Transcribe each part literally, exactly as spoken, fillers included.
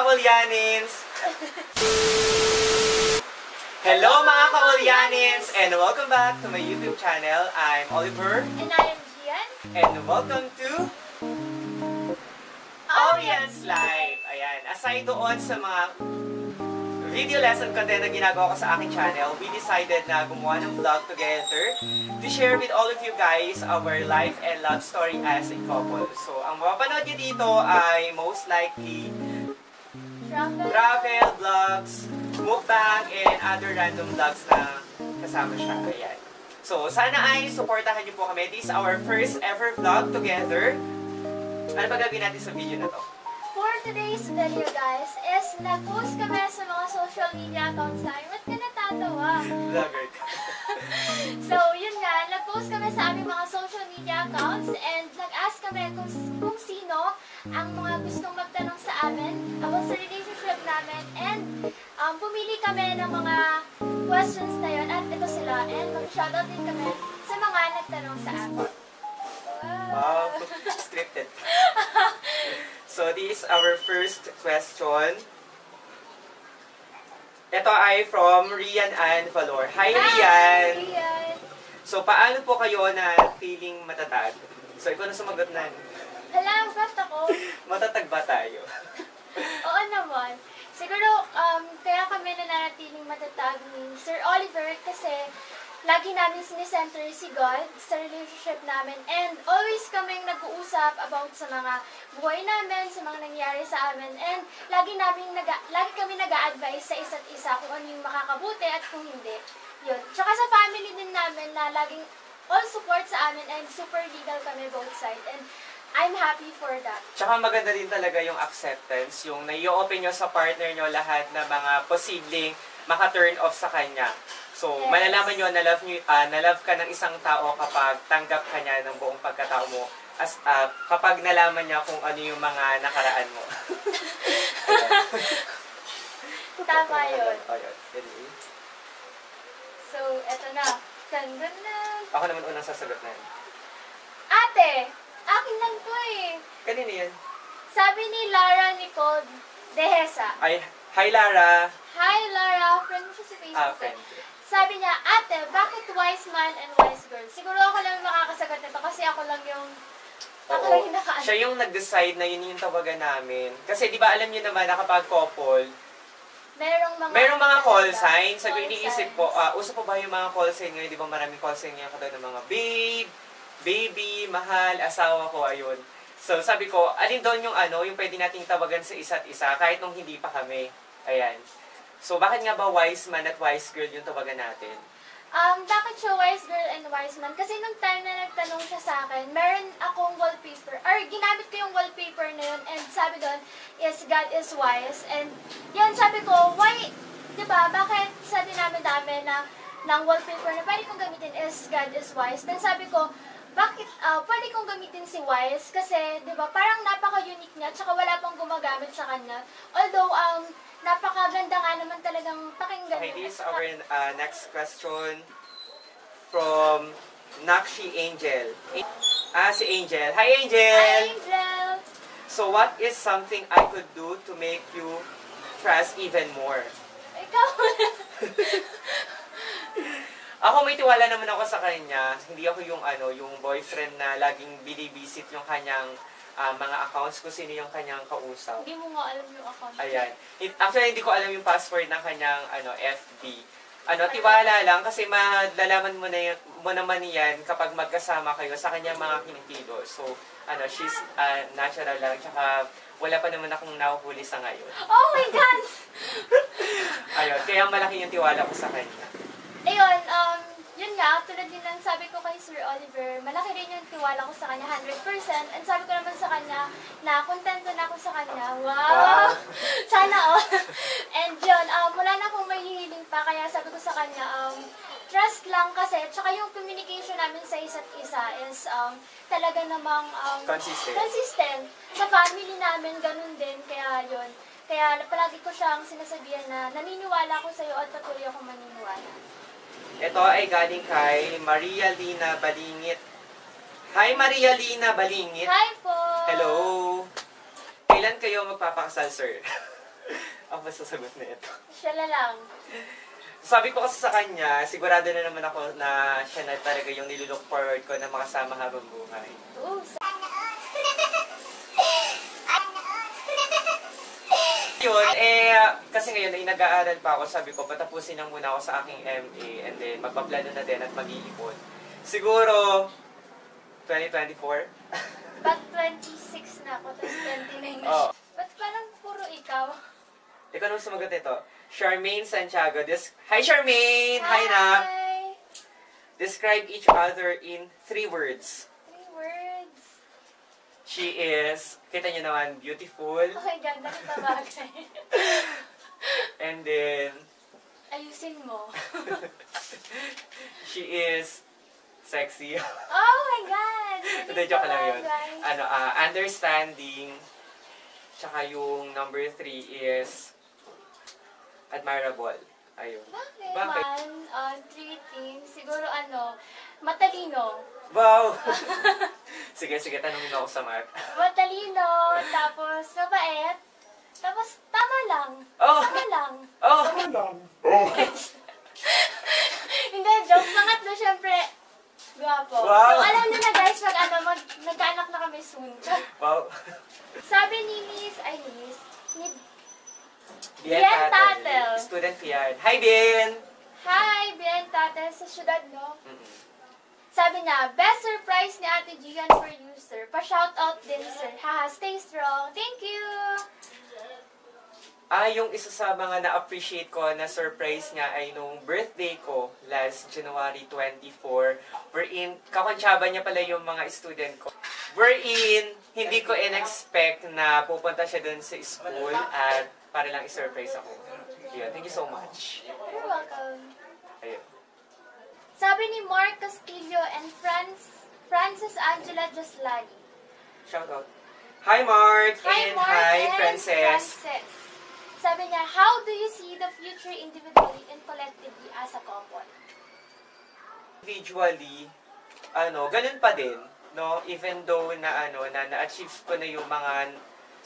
ka-Oliannens! Hello mga ka-Oliannens! And welcome back to my YouTube channel. I'm Oliver. And I am Gian. And welcome to Olianne's Life! Ayan, aside doon sa mga video lesson content na ginagawa ko sa aking channel, we decided na gumawa ng vlog together to share with all of you guys our life and love story as a couple. So, ang mapapanood nyo dito ay most likely Travel. travel vlogs, mukbang, and other random vlogs na kasama siya. Ayan. So, sana ay supportahan nyo po kami. This is our first ever vlog together. Ano ba gagawin natin sa video na to? For today's video, guys, is nag-post kami sa mga social media accounts namin. Ba't ka natatawa? Vlogger ka. So, yun nga, nag-post kami sa aming mga social media accounts and nag-ask kami kung, kung sino ang mga gustong magtanong sa amin about sa relationship namin, and um, pumili kami ng mga questions na yun, at ito sila, and mag-shoutout din kami sa mga nagtanong sa amin. Wow, scripted. So, this is our first question. Ito ay from Rian and Valor. Hi, Rian! Rian! So, paano po kayo na feeling matatag? So, ikaw na sumagot na. Hala, ba't ako? Matatag ba tayo? Oo naman. Siguro, um, kaya kami nananatiling matatag ni Sir Oliver kasi lagi namin sinicenter si God sa relationship namin, and always kaming nag-uusap about sa mga buhay namin, sa mga nangyari sa amin, and lagi namin naga, lagi kami nag-a-advise sa isa't isa kung ano yung makakabuti at kung hindi. Yun. Tsaka sa family din namin na laging all support sa amin, and super legal kami both side, and I'm happy for that. Tsaka maganda din talaga yung acceptance, yung nai-open nyo sa partner nyo lahat na mga posibleng maka-turn off sa kanya. So, yes. Malalaman nyo na love, nyo, uh, na love ka ng isang tao kapag tanggap ka niya ng buong pagkatao mo. As, uh, kapag nalaman niya kung ano yung mga nakaraan mo. Tama yun. Ayun. So, eto na. Ganda na. Ako naman unang sasagot na yun. Ate! Akin lang to eh. Kanina yan? Sabi ni Lara Nicole Dehesa. Ay, hi Lara! Hi Lara! Friend mo siya sa Facebook. Ah, friend. Sabi niya, ate, bakit wise man and wise girl? Siguro ako lang yung makakasagot nito kasi ako lang yung ako lang yung naka- Siya yung nag-decide na yun yung tawagan namin. Kasi di ba alam niyo naman na kapag couple, merong mga, merong mga call talaga, signs. Sabi, call iniisip signs. ko, uh, uso pa ba yung mga call sign ngayon? Di ba maraming call sign ngayon katulad ng mga babe, baby, mahal, asawa ko, ayun. So sabi ko, alin doon yung ano, yung pwede nating tawagan sa isa't isa kahit nung hindi pa kami. Ayan. So, bakit nga ba wise man at wise girl yung tawagan natin? Um, bakit siya wise girl and wise man? Kasi nung time na nagtanong siya sa akin, meron akong wallpaper, or ginamit ko yung wallpaper na yun, and sabi doon is God is wise. And yun, sabi ko, why, diba, bakit sa dinami-dami na ng wallpaper na pwede kong gamitin is God is wise? Then sabi ko, bakit uh, pwede kong gamitin si wise? Kasi, diba, parang napaka-unique niya, tsaka wala pang gumagamit sa kanya. Although, um, napakaganda nga naman talagang pakinggan. Okay, this is our uh, next question from Nakshi Angel. Ah, si Angel. Hi, Angel! Hi, Angel! So, what is something I could do to make you trust even more? Ikaw! Ako, may tiwala naman ako sa kanya. Hindi ako yung ano, yung boyfriend na laging binibisit yung kanyang Uh, mga accounts, kung sino yung kanyang kausap. Hindi mo nga alam yung account. Ayan. It, actually, hindi ko alam yung password ng kanyang ano, F B. Ano, tiwala lang kasi malalaman mo, na yun, mo naman yan kapag magkasama kayo sa kanyang mga kinikilo. So, ano, she's uh, natural lang. Tsaka, wala pa naman akong nahuhuli sa ngayon. Oh my God! Ayun, kaya malaki yung tiwala ko sa kanya. Ayun, um, yun nga, tulad din lang sabi ko kay Sir Oliver, malaki rin yung tiwala ko sa kanya, one hundred percent. And sabi ko naman sa kanya, na kontento na ako sa kanya. Wow! wow. Sana all. And yun, um, wala na akong may hihiling pa, kaya sabi ko sa kanya, um, trust lang kasi, tsaka yung communication namin sa isa't isa is um, talaga namang um, consistent. consistent. Sa family namin, ganun din, kaya yun. Kaya palagi ko siyang sinasabihan na naniniwala ko sa'yo at patuloy akong maniniwala. Ito ay galing kay Maria Lina Balingit. Hi, Maria Lina Balingit. Hi po! Hello! Kailan kayo magpapakasal, sir? Ako ba sasagot na ito? Siya na lang. Sabi ko kasi sa kanya, sigurado na naman ako na siya na talaga yung nilulook forward ko na makasama habang buhay. Oo, Yun, eh, kasi ngayon ay nag-aaral pa ako, sabi ko, patapusin lang muna ako sa aking M A and then magpaplano na din at mag-iipon. Siguro, twenty twenty-four? Ba't twenty-six na ako, tapos twenty-nine na Oh. siya. Ba't parang puro ikaw? Ikaw naman sumagot ito. Charmaine Santiago. Des Hi, Charmaine! Hi, Nak! Hi! Describe each other in three words. Three words. She is, kita niyo naman, beautiful. Oh my God, bakit na bagay? And then, Ayusin mo. she is sexy. Oh my God! Hindi, joke lang yun. bagay. Ano, ah, understanding. Tsaka yung number three is admirable. Ayun. Bakit? Bakit? One, uh, three things. Siguro ano, matalino. Wow! Sige, sige, tanongin ako sa Mark. Matalino, tapos mabait, tapos tama lang. Oh! Tama lang. Oh! Hindi, joke. Pangatlo, syempre, gwapo. Wow. So, alam nyo na guys, mag, ano, mag, nagkaanak na kami soon. Wow! Sabi ni Miss, ay Miss, ni, Bien Bien Tatel. Tatel. Student yan. Hi, Bien! Hi, Bien Tatel, sa syudad, no? Mm-mm. Sabi niya, best surprise ni Ate Gian for you, sir. Pa-shoutout din, sir. Haha, stay strong. Thank you! Ah, yung isa sa mga na-appreciate ko na surprise nga ay nung birthday ko last January twenty-fourth, wherein kakonsyaba niya pala yung mga student ko. Wherein, hindi ko in-expect na pupunta siya dun sa school at para lang i-surprise ako. Yun, thank you so much. You're welcome. Ayun. Sabi ni Mark Castillo and Franz, Frances Angela Joslani. Shout out. Hi, Mark! Hi, and Mark hi, and Princess! Frances. Sabi niya, how do you see the future individually and collectively as a couple? Individually, ano, ganun pa din, no? Even though na, ano, na na-achieve ko na yung mga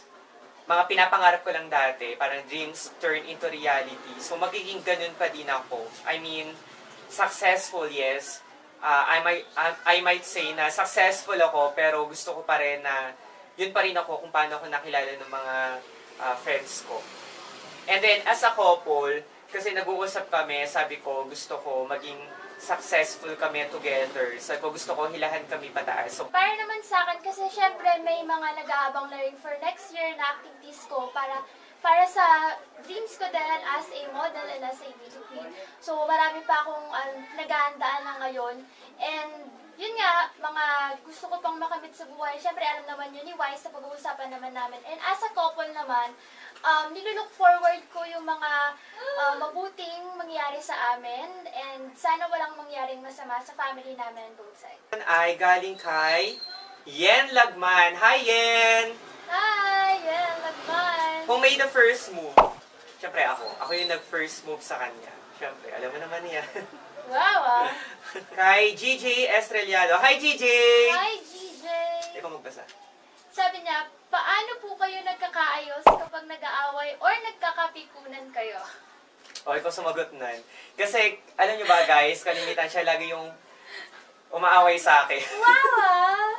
mga pinapangarap ko lang dati, parang dreams turn into reality. So, magiging ganun pa din ako. I mean, successful, yes. Uh, I might I, I might say na successful ako, pero gusto ko pa rin na yun pa rin ako kung paano ako nakilala ng mga uh, friends ko. And then, as a couple, kasi nag-uusap kami, sabi ko, gusto ko maging successful kami together. Sabi ko, gusto ko hilahan kami pataas. So, Para naman sa akin, kasi syempre may mga nag-aabang na rin for next year na activities ko para para sa dreams ko din as a model and as a beauty queen. So, marami pa akong um, naghahandaan na ngayon. And, yun nga, mga gusto ko pang makamit sa buhay. Syempre, alam naman yun ni Wise sa pag-uusapan naman namin. And as a couple naman, um, nilulook forward ko yung mga uh, mabuting mangyari sa amin. And sana walang mangyaring masama sa family namin on both sides. ay galing kay Yen Lagman. Hi, Yen! Hi! Yeah, lagman! Who made the first move? Siyempre ako. Ako yung nag-first move sa kanya. Siyempre, alam mo naman yan. Wow, ah! Kay G J Estrellado. Hi, G J! Hi, G J! Ikaw magbasa. Sabi niya, paano po kayo nagkakaayos kapag nag-aaway or nagkakapikunan kayo? O, ikaw sumagot nun. Kasi, alam nyo ba guys, kalimitan siya lagi yung umaaway sa akin. Wow, ah!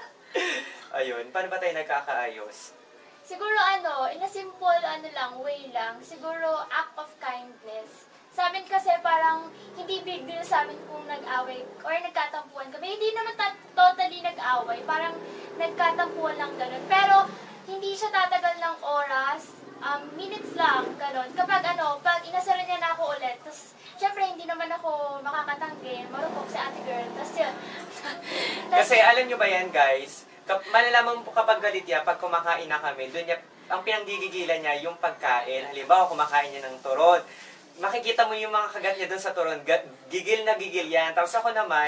Ayun, paano ba tayo nagkakaayos? Siguro ano, in a simple ano lang, way lang, siguro act of kindness. Sa amin kasi parang hindi big deal sa amin kung nag-away or nagkatampuan kami. Hindi naman ta- totally nag-away, parang nagkatampuan lang ganun. Pero hindi siya tatagal ng oras, um, minutes lang, ganun. Kapag ano, pag inasaran niya na ako ulit, tapos syempre hindi naman ako makakatanggi, marupok si ate girl, tapos yun. Tas, Kasi alam nyo ba yan guys, kap- malalaman po kapag galit niya, pag kumakain na kami, doon niya, ang pinanggigigilan niya yung pagkain. Halimbawa, kumakain niya ng turon. Makikita mo yung mga kagat niya doon sa turon, gigil na gigil yan. Tapos ako naman,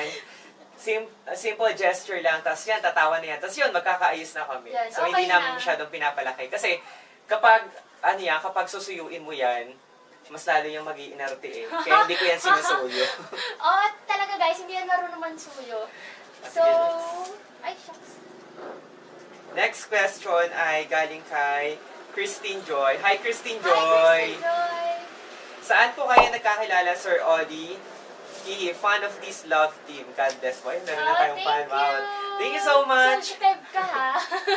sim simple gesture lang, tapos yan, tatawa na yan. Tapos yun, magkakaayos na kami. Yan, So, okay hindi namin na. masyadong pinapalaki. Kasi, kapag, ano yan, kapag susuyuin mo yan, mas lalo yung mag-iinarte eh. Kaya hindi ko yan sinusuyo. Oo, talaga guys, hindi yan marunong mansuyo. So, ay shucks. Next question ay galing kay Christine Joy. Hi, Christine Hi, Joy! Christine Joy! Saan po kayo nagkakilala, Sir Oli? He, fan of this love team. God bless po. Meron na Oh, tayong thank fan. you! Wow. Thank you so much! Subscribe ka, ha?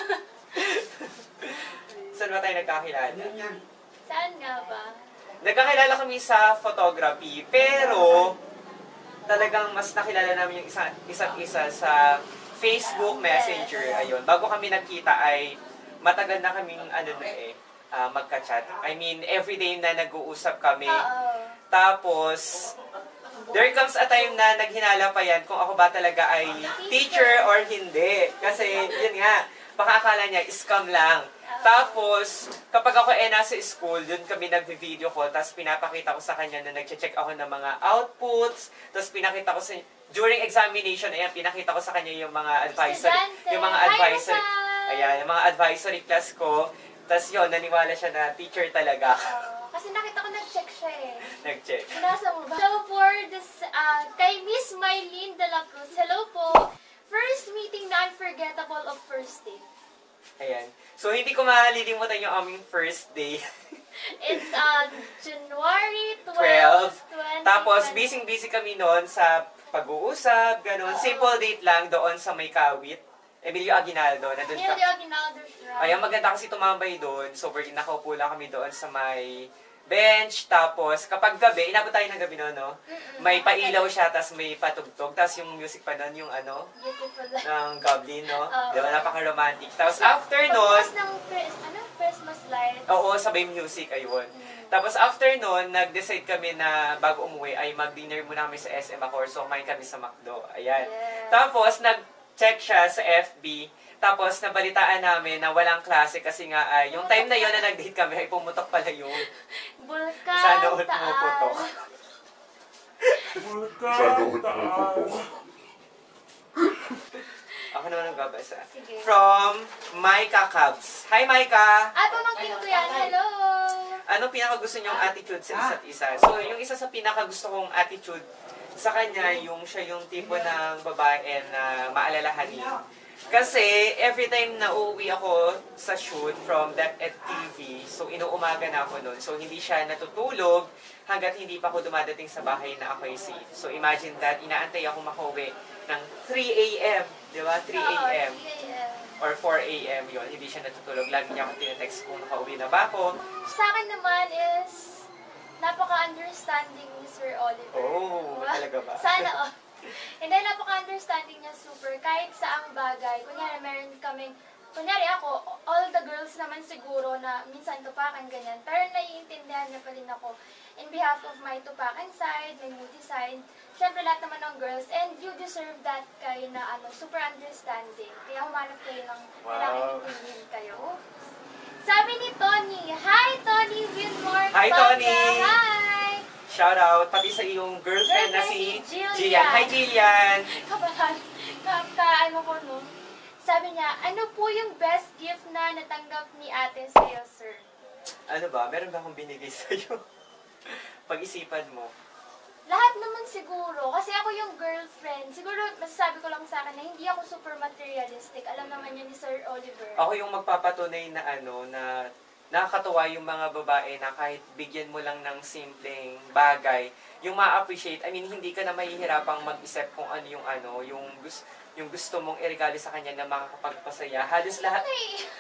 Saan ba tayo nagkakilala? Saan nga ba? Nagkakilala kami sa photography, pero talagang mas nakilala namin yung isa, isa't isa sa Facebook Messenger. Ayun. Bago kami nagkita ay matagal na kaming ano na eh, uh, magka-chat. I mean, everyday na nag-uusap kami. Oo. Tapos, there comes a time na naghinala pa yan kung ako ba talaga ay teacher or hindi. Kasi, yun nga, baka akala niya, scam lang. Tapos, kapag ako eh nasa school, dun kami nag-video call, tapos pinapakita ko sa kanya na nag-check ako ng mga outputs, tapos pinakita ko sa, during examination, ayan, pinakita ko sa kanya yung mga advisory, Estudyante. yung mga advisory, ayan, yung mga advisory class ko, tapos yun, naniwala siya na teacher talaga. Uh, kasi nakita ko nag-check siya eh. Nag-check. Binasa mo ba? Hello for this, uh, kay Miss Mylene de la Cruz. Hello po. First meeting na unforgettable of first date. Ayan. So, hindi ko malilimutan yung aming first day. It's on January twelfth, twenty twenty. Tapos, busy-busy kami noon sa pag-uusap, gano'n. Simple date lang doon sa may Kawit. Emilio Aguinaldo, nandun ka. Emilio Aguinaldo Shrine. Ayan, maganda kasi tumambay doon. So, we're nakaupo lang kami doon sa may bench. Tapos, kapag gabi, inabot tayo ng gabi noon, no? May pailaw siya, tapos may patugtog. Tapos yung music pa noon, yung ano, Beautiful. ng Goblin, no? Oo. Diba, napaka-romantic. Tapos, after noon, Pagbukas ng Chris- ano, Christmas lights. oo, sabay music, ayun. Tapos after nun, nag-decide kami na bago umuwi ay mag-dinner muna kami sa S M Accor. So, kumain kami sa McDo. Ayan. Yes. Tapos, nag-check siya sa F B. Tapos, nabalitaan namin na walang klase kasi nga ay, yung time na yon na nag-date kami, ay pumutok pala yung Bulkan, sa noon taas. pumuputok. Sa noon pumuputok. Ako naman nagbabasa. Sige. From Maika Cubs. Hi, Maika! Ay, pamangkin ko yan. Hello! Ano pinakagusto niyong attitude sa isa't isa? So, yung isa sa pinakagusto kong attitude sa kanya, yung siya yung tipo ng babae na maalalahanin. Kasi, every time na uuwi ako sa shoot from DepEd T V, so inuumaga na ako nun. So, hindi siya natutulog hanggat hindi pa ako dumadating sa bahay na ako ay safe. So, imagine that, inaantay ako makauwi ng three A M Di ba? three A M Oo, three A M or four A M yun. Hindi siya natutulog. Lagi niya ako tinetext kung nakauwi na ba ako. Sa akin naman is napaka-understanding ni Sir Oliver. Oh, talaga ba? Sana, oh. Hindi, napaka-understanding niya super. Kahit saang bagay. Kunyari, meron kaming, kunyari ako, all the girls naman siguro na minsan tupakan, ganyan. Pero naiintindihan niya pa rin ako in behalf of my tupakan side, my moody side. Siyempre, lahat naman ng girls. And you deserve that kayo na ano, super understanding. Kaya humanap kayo ng Wow. nakaintindihan kayo. Sabi ni Tony, hi Tony Wilmore. Hi, Tony! Hi! Shout out pati sa iyong girlfriend na si Jillian. Jillian. Hi, Jillian! Kabahan. Ka, ka, ano ko, no? Sabi niya, ano po yung best gift na natanggap ni ate sa'yo, sir? Ano ba? Meron ba akong binigay sa'yo? Pag-isipan mo. Lahat naman siguro. Kasi ako yung girlfriend. Siguro, masasabi ko lang sa akin na hindi ako super materialistic. Alam naman yun ni Sir Oliver. Ako yung magpapatunay na ano, na nakakatuwa yung mga babae na kahit bigyan mo lang ng simpleng bagay, yung ma-appreciate, I mean, hindi ka na mahihirapang mag-isip kung ano yung ano, yung gusto, yung gusto mong iregalo sa kanya na makakapagpasaya. Halos lahat, Okay.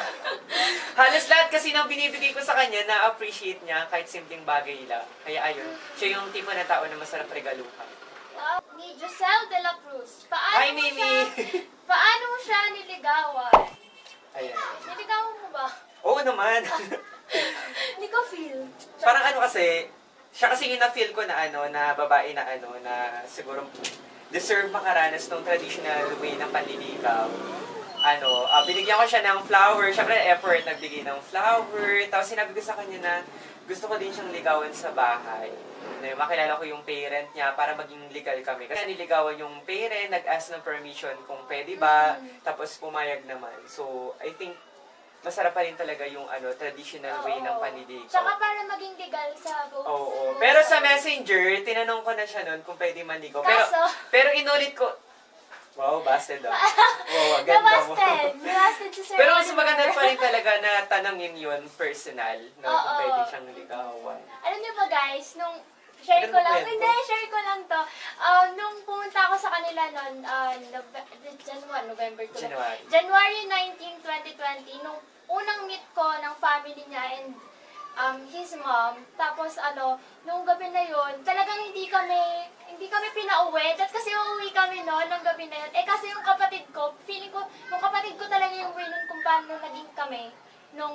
halos lahat kasi nang binibigay ko sa kanya, na-appreciate niya kahit simpleng bagay lang. Kaya ayun, siya yung tipo na tao na masarap regaluhan. Wow. Ni Giselle de la Cruz. Paano Hi, mo Mimi! siya, paano mo siya niligawan? Ayan. Niligawan mo ba? Oo naman. Hindi ko feel. Parang ano kasi, siya kasi yung na-feel ko na ano, na babae na ano, na siguro deserve makaranas ng traditional way ng panliligaw. Ano, uh, binigyan ko siya ng flower. Siyempre, effort, nagbigay ng flower. Tapos sinabi ko sa kanya na gusto ko din siyang ligawan sa bahay. Na makilala ko yung parent niya para maging legal kami. Kasi niligawan yung parent, nag-ask ng permission kung pwede ba, tapos pumayag naman. So, I think, masarap pa rin talaga yung ano traditional way ng panliligaw. Tsaka para maging legal sa both. Oo. both Pero sa sides. messenger, tinanong ko na siya noon kung pwede manligaw. Pero, Kaso? pero inulit ko, Wow, busted ah. Wow, ganda mo. Nabasted. Nabasted si Sir Pero mas Oliver. maganda pa rin talaga na tanongin yun personal, no? Oo. Kung pwede siyang ligawan. Alam niyo ba guys, nung share ko lang, Maganda ba hindi, yan? share ko lang to. Uh, nung pumunta ako sa kanila noon, uh, January, November to. January. January nineteenth, twenty twenty, nung unang meet ko ng family niya and um, his mom. Tapos ano, nung gabi na yun, talagang hindi kami, hindi kami pinauwi. At kasi uuwi kami noon, nung gabi na yun. Eh kasi yung kapatid ko, feeling ko, yung kapatid ko talaga yung way nun kung paano naging kami nung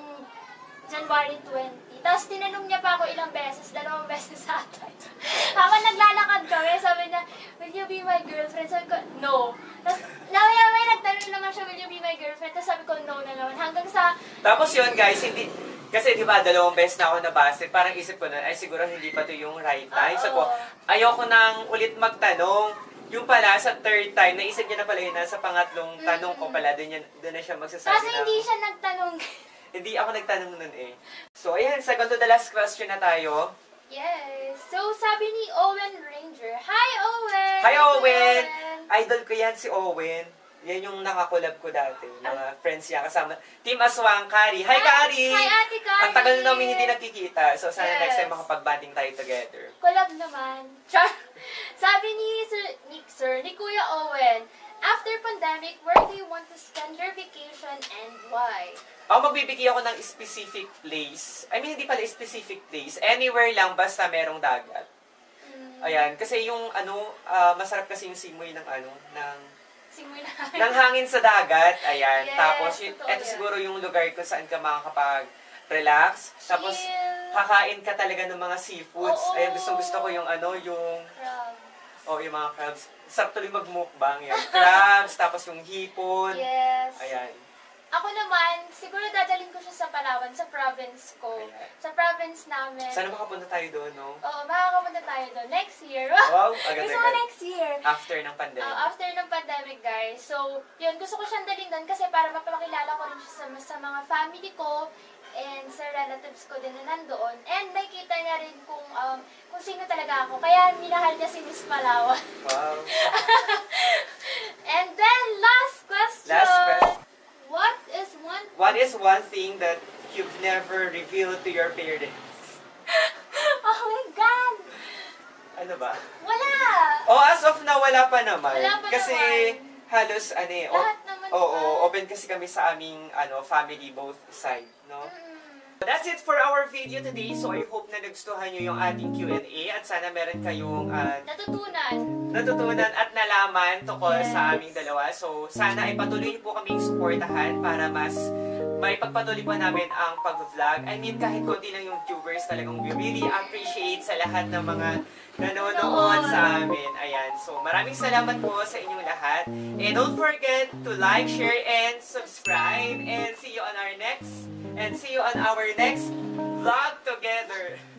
January twentieth. Tapos tinanong niya pa ako ilang beses, dalawang beses sa atin. Habang naglalakad kami, sabi niya, will you be my girlfriend? Sabi ko, no. Tapos, lamay-lamay nagtanong naman siya, will you be my girlfriend? Tapos sabi ko, no na naman. Hanggang sa, Tapos yun guys, hindi, kasi di ba dalawang beses na ako nabasted, parang isip ko na, ay siguro hindi pa to yung right time. So ko, ayoko nang ulit magtanong. Yung pala, sa third time, naisip niya na pala yun, sa pangatlong tanong ko pala, doon, yan- doon na siya magsasabi kasi na, hindi siya nagtanong. hindi ako nagtanong nun eh. So ayan, second to the last question na tayo. Yes. So, sabi ni Owen Ranger, hi Owen! Hi Owen! Idol ko yan si Owen. Yan yung nakakulab ko dati. Mga friends niya kasama. Team Aswang, Kari. Hi, Kari! Hi, Ate Kari! Ang tagal na namin hindi nakikita. So, sana Yes. next time makapag-banding tayo together. Collab naman. Char! Sabi ni Sir, ni Sir, ni Kuya Owen, after pandemic, where do you want to spend your vacation and why? Ako magbibigay ako ng specific place. I mean, hindi pala specific place. Anywhere lang, basta merong dagat. Mm, Ayan. Kasi yung ano, ah, masarap kasi yung simoy ng ano, ng Simoy na. ng hangin sa dagat. Ayan. Yes, Tapos, yun, totoo eto yan. siguro yung lugar kung saan ka makakapag-relax. Tapos, Chill. kakain ka talaga ng mga seafoods. Oo. Ayan, gustong gusto ko yung ano, yung, Crab. oh, yung mga crabs. Sarap tuloy mag-mukbang yan. Crabs, tapos yung hipon. Yes. Ayan. Ako naman, siguro dadalhin ko siya sa Palawan, sa province ko. Ayan. Sa province namin. Sana makapunta tayo doon, no? Oo, makakapunta tayo doon. Next year. Wow, Gusto ko agad-agad. next year. After ng pandemic. Uh, after ng pandemic, guys. So, yun, gusto ko siyang dalhin doon kasi para mapapakilala ko rin siya sa, sa mga family ko and sa relatives ko din na nandoon. And nakikita niya rin kung um, kung sino talaga ako. Kaya minahal niya si Miss Palawan. Wow. And then, last question. Last question. What is one... What is one thing that you've never revealed to your parents? Oh my God! Ano ba? Wala! Oh, as of now, wala pa naman. Wala pa kasi naman. halos, ano eh, o- Lahat naman oo, naman. open kasi kami sa aming ano, family both side, no? Mm. That's it for our video today. So, I hope na nagustuhan nyo yung ating Q and A at sana meron kayong ah, Natutunan. natutunan at nalaman tungkol Yes. sa aming dalawa. So, sana ay patuloy niyo po kaming suportahan para mas may pagpatuloy po namin ang pag-vlog. I mean, kahit konti lang yung viewers, talagang we really appreciate sa lahat ng mga nanonood sa amin. Ayan. So, maraming salamat po sa inyong lahat. And don't forget to like, share, and subscribe. And see you on our next, and see you on our next vlog together.